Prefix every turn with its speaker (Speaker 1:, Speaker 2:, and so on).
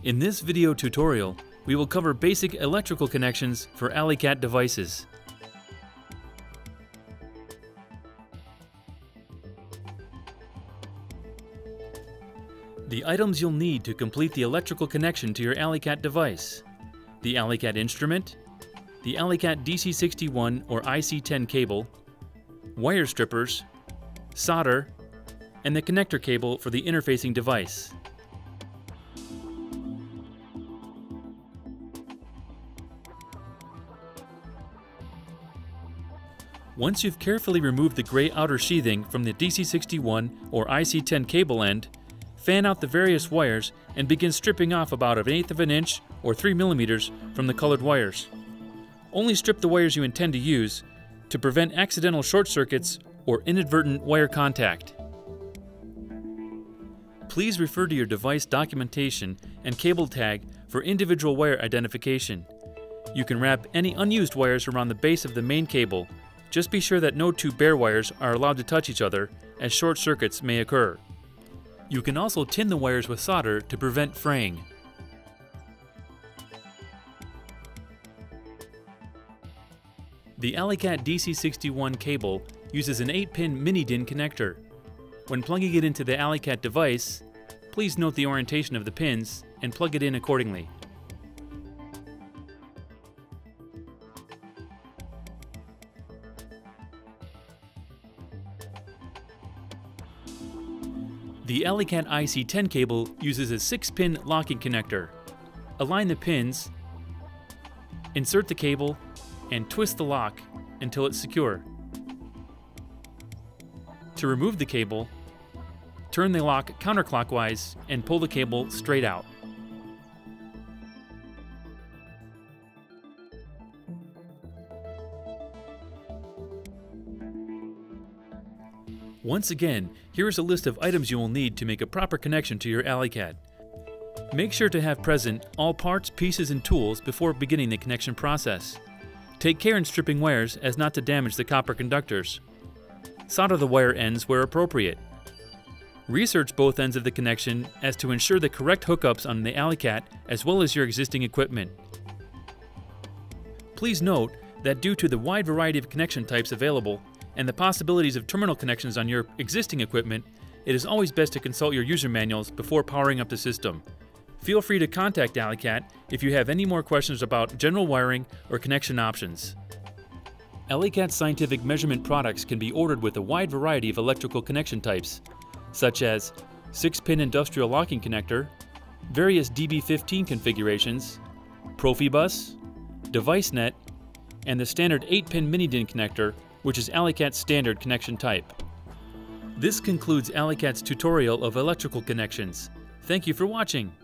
Speaker 1: In this video tutorial, we will cover basic electrical connections for AliCat devices. The items you'll need to complete the electrical connection to your AliCat device: the AliCat instrument, the AliCat DC61 or IC10 cable, wire strippers, solder, and the connector cable for the interfacing device. Once you've carefully removed the gray outer sheathing from the DC61 or IC10 cable end, fan out the various wires and begin stripping off about 1/8 of an inch or 3 millimeters from the colored wires. Only strip the wires you intend to use to prevent accidental short circuits or inadvertent wire contact. Please refer to your device documentation and cable tag for individual wire identification. You can wrap any unused wires around the base of the main cable. Just be sure that no two bare wires are allowed to touch each other, as short circuits may occur. You can also tin the wires with solder to prevent fraying. The AliCat DC61 cable uses an 8-pin mini-DIN connector. When plugging it into the AliCat device, please note the orientation of the pins and plug it in accordingly. The AliCat IC10 cable uses a 6-pin locking connector. Align the pins, insert the cable, and twist the lock until it's secure. To remove the cable, turn the lock counterclockwise and pull the cable straight out. Once again, here is a list of items you will need to make a proper connection to your AliCat. Make sure to have present all parts, pieces, and tools before beginning the connection process. Take care in stripping wires as not to damage the copper conductors. Solder the wire ends where appropriate. Research both ends of the connection as to ensure the correct hookups on the AliCat as well as your existing equipment. Please note that due to the wide variety of connection types available and the possibilities of terminal connections on your existing equipment, it is always best to consult your user manuals before powering up the system. Feel free to contact AliCat if you have any more questions about general wiring or connection options. AliCat scientific measurement products can be ordered with a wide variety of electrical connection types, such as 6-pin industrial locking connector, various DB15 configurations, Profibus, DeviceNet, and the standard 8-pin mini-DIN connector, which is AliCat's standard connection type. This concludes AliCat's tutorial of electrical connections. Thank you for watching.